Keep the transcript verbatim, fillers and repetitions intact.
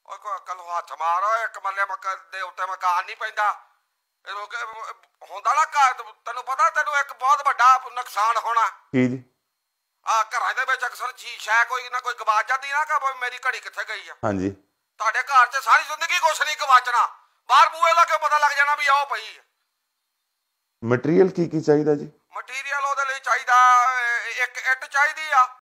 ਓਏ ਕੋਈ ਅਕਲ ਨੂੰ ਹੱਥ ਮਾਰ ਓਏ, ਇੱਕ ਮੱਲੇ ਮੱਕ ਦੇ ਉੱਤੇ ਮਕਾਨ ਨਹੀਂ ਪੈਂਦਾ। ਇਹ ਲੋਕ ਹੁੰਦਾ ਨਾ ਘਰ, ਤੈਨੂੰ ਪਤਾ ਤੈਨੂੰ ਇੱਕ ਬਹੁਤ ਵੱਡਾ ਨੁਕਸਾਨ ਹੋਣਾ ਕੀ ਜੀ? ਆ ਘਰਾਂ ਦੇ ਵਿੱਚ ਅਕਸਰ ਸ਼ੀਸ਼ਾ ਕੋਈ ਨਾ ਕੋਈ ਗਵਾਚ ਜਾਂਦੀ ਨਾ ਕਿ ਬਈ ਮੇਰੀ ਘੜੀ ਕਿੱਥੇ ਗਈ ਆ। ਹਾਂਜੀ। ਤੁਹਾਡੇ ਘਰ 'ਚ ਸਾਰੀ ਜ਼ਿੰਦਗੀ ਕੁਛ ਨਹੀਂ ਗਵਾਚਣਾ, ਬਾਹਰ ਬੂਹੇ ਲਾ ਕੇ ਪਤਾ ਲੱਗ ਜਾਣਾ ਵੀ ਆਓ ਪਈ ਆ। ਮਟੀਰੀਅਲ ਕੀ ਕੀ ਚਾਹੀਦਾ ਜੀ? ਮਟੀਰੀਅਲ ਉਹਦੇ ਲਈ ਚਾਹੀਦਾ, ਇੱਕ ਇੱਟ ਚਾਹੀਦੀ ਆ।